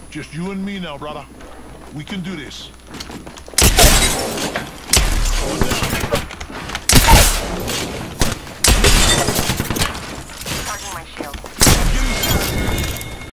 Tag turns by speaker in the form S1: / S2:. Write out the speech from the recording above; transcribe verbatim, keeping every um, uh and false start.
S1: Just you and me now, brother. We can do this.